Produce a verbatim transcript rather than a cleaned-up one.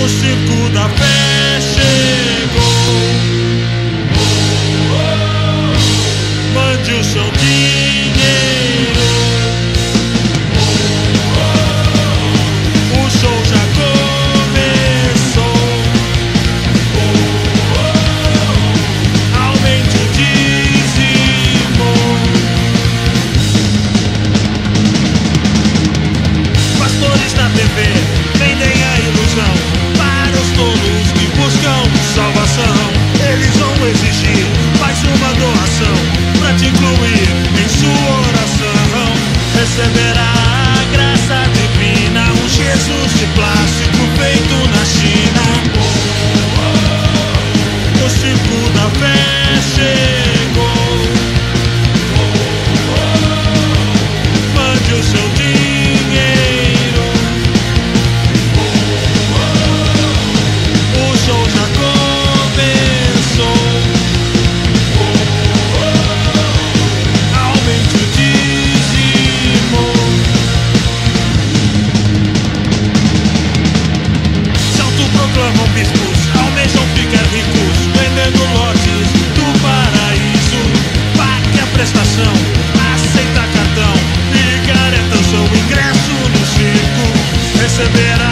O circo da fé chegou. Mande o seu dinheiro. O show já começou. Aumente o dízimo. Pastores na T V vendem a ilusão para os tolos que buscam salvação. Eles vão exigir mais uma doação pra te incluir em sua oração. Receberá a graça divina, um Jesus de plástico feito na China. O circo da fé chegou. Mande o seu dinheiro. O show já começou. Aumente o dízimo. Se autoproclamam bispos, almejam ficar ricos, vendendo lotes do paraíso. Pague a prestação, aceita cartão e garanta o seu ingresso no circo. Receberá